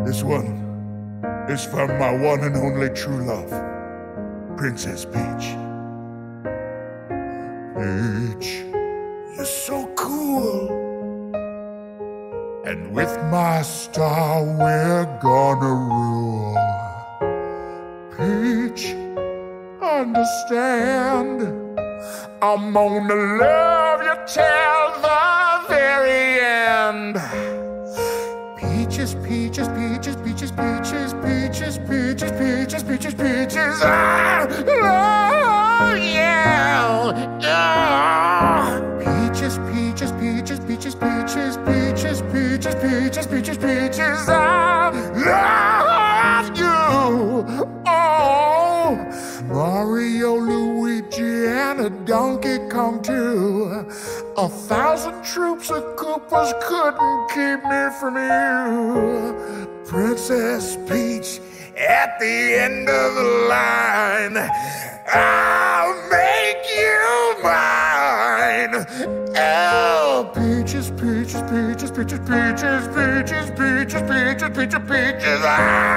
This one is from my one and only true love, Princess Peach. Peach, you're so cool, and with my star we're gonna rule. Peach, understand, I'm gonna love you till the very end. Peaches, peaches, peaches, peaches, peaches, peaches, peaches, peaches, peaches, peaches, I love you. Peaches, peaches, peaches, peaches, peaches, peaches, peaches, peaches, peaches, peaches, I love you. Oh, Mario, Luigi, and a Donkey Kong too. 1,000 troops of Koopas couldn't keep me from you. Princess Peach, at the end of the line, I'll make you mine. Oh, peaches, peaches, peaches, peaches, peaches, peaches, peaches, peaches, peaches, peaches,